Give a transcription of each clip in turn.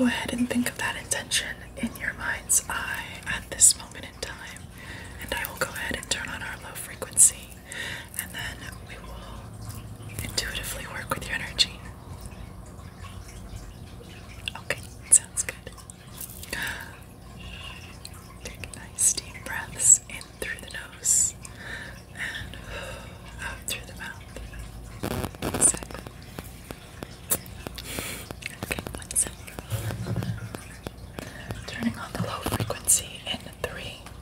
go ahead and think of that intention in your mind's eye at this moment in time, and I will go ahead and turn on our low frequency, and then we will intuitively work with your energy. Okay, sounds good. Take nice deep breaths in through the nose and out through the mouth. 1 second. Okay, 1 second. Turning on the low frequency in 3,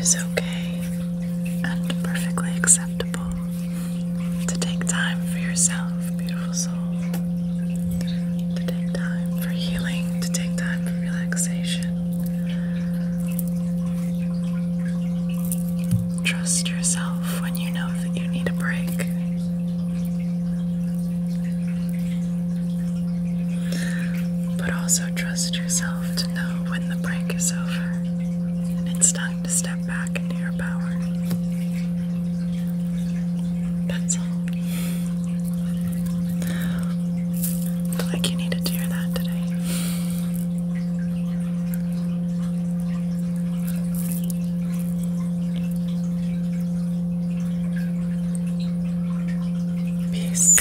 is okay and perfectly acceptable to take time for yourself, beautiful soul. To take time for healing, to take time for relaxation. Trust yourself when you know that you need a break. But also trust yourself to know when the break is over and it's time to step back into your power. That's all. I feel like you needed to hear that today. Peace.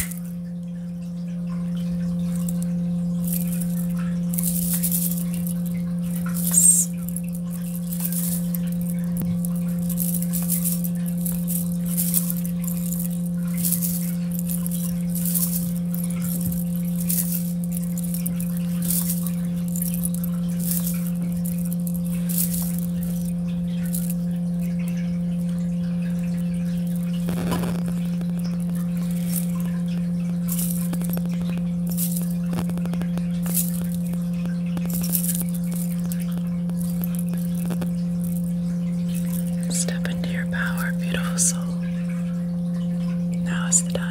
Step into your power, beautiful soul. Now is the time.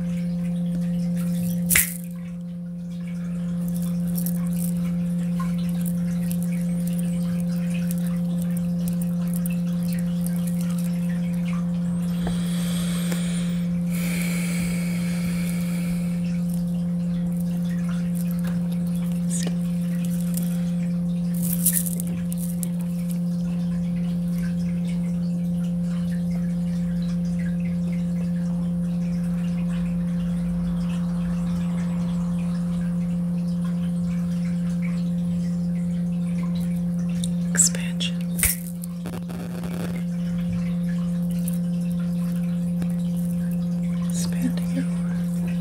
Expansion. Expanding your aura.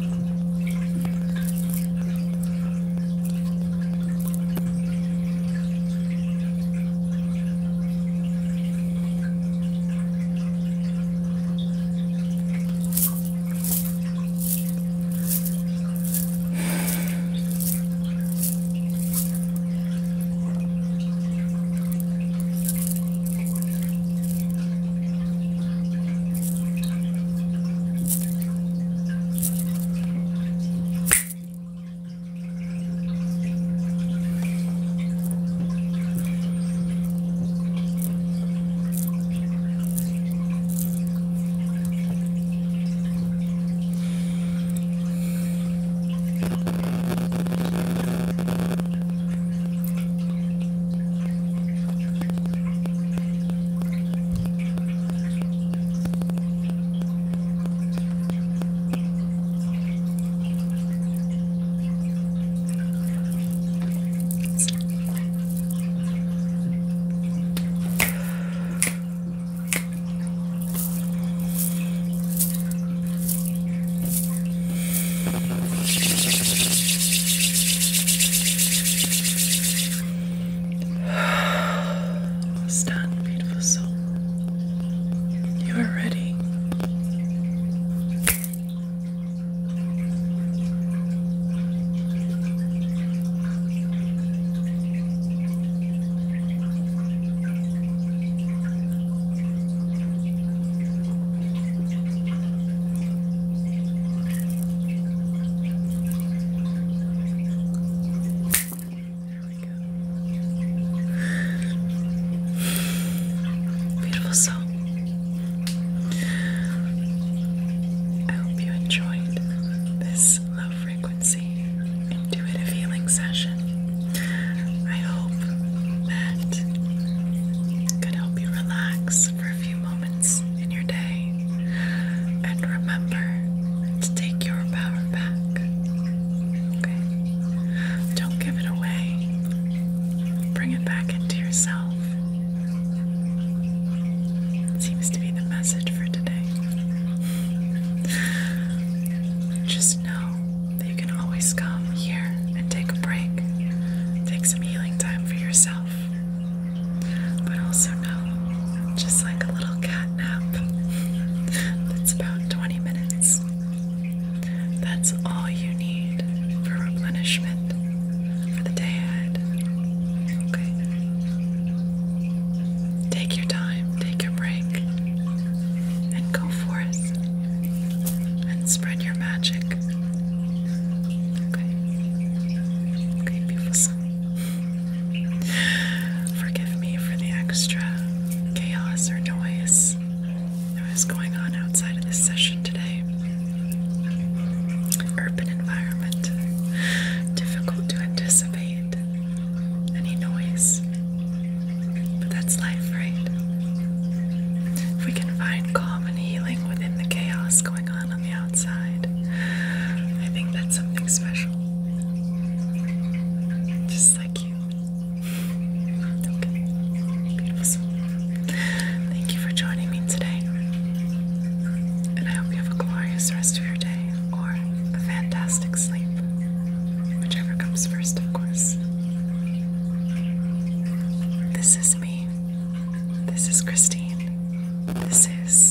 Stand, beautiful soul. You are ready. Beautiful soul. I hope you enjoyed this low frequency intuitive healing session. I hope that could help you relax for a few moments in your day. And remember to take your power back. Okay? Don't give it away. Bring it back into yourself. Seems to be the message for today. Just know that you can always come here and take a break. Take some healing time for yourself. But also know just like a little cat nap. That's about 20 minutes. That's all you need for replenishment for the day ahead. Okay? Take your time, take your break, and go forth and spread your magic. Okay? Okay, beautiful soul. Forgive me for the extra chaos or noise that was going on outside of this session today. Urban environment, difficult to anticipate any noise, but that's life, right? If we can find calm and healing within the chaos going on the outside, I think that's something special. Just like you. Okay, beautiful soul. Thank you for joining me today, and I hope you have a glorious rest of your day, or a fantastic sleep, whichever comes first, of course. This is me. This is Christine. This is